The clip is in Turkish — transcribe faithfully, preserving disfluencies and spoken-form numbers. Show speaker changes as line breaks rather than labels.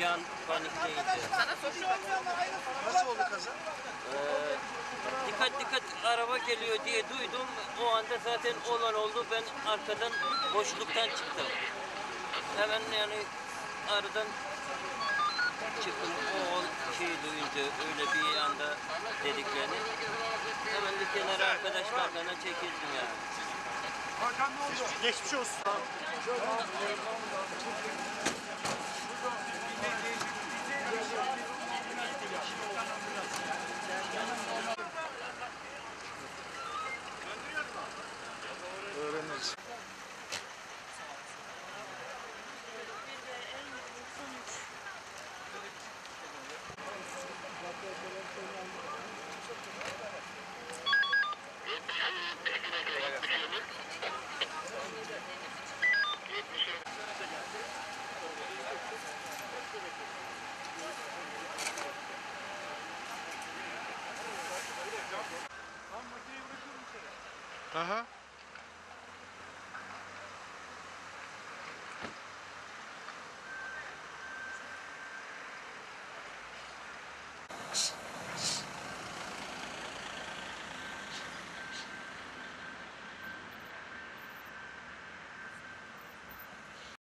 Bir an panikleyince.
Nasıl oldu kaza?
Ee, dikkat dikkat araba geliyor diye duydum. O anda zaten olan oldu. Ben arkadan boşluktan çıktım. Hemen yani aradan çıktım. O şeyi duyunca öyle bir anda dediklerini. Hemen de kenara arkadaşlardan çekildim yani.
Hakan ne oldu? Geçmiş olsun. Öğreniriz. Aha.